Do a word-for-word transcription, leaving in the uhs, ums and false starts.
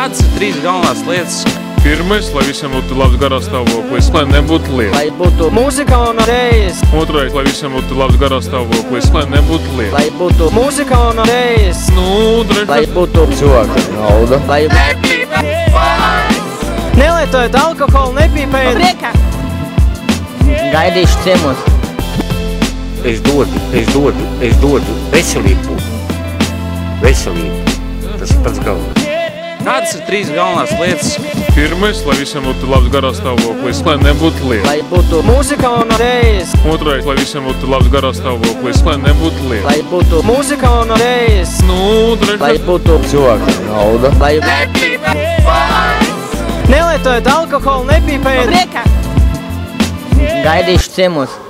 Kādas ir trīs galvenās lietas? Pirmais, lai visiem būtu labs garās stāvoklis, lai nebūtu liela. Lai būtu mūzika un reizes. Otrais, lai visiem būtu labs garās stāvoklis, lai nebūtu liela. Lai būtu mūzika un reizes. Nu, Lai trešais. būtu Cilvēka nauda. Lai nelietojiet alkoholu, nepīpējiet. Priekā! Gaidīšu ciemos. Es dodu, es dodu, es dodu veselību. Veselību. Tas ir pats galvenais. Kādas ir trīs galvenās lietas? Pirmais, lai visiem būtu labs garās stāvoklis, lai nebūtu liela. Lai būtu mūzika un reizes. Otrais, lai visiem būtu labs garās stāvoklis, lai nebūtu liela. Lai būtu mūzika un reizes. Nu, Lai trešais. būtu Cilvēka nauda. Lai nelietojiet alkoholu, nepīpējiet. Priekā! Gaidīšu ciemos.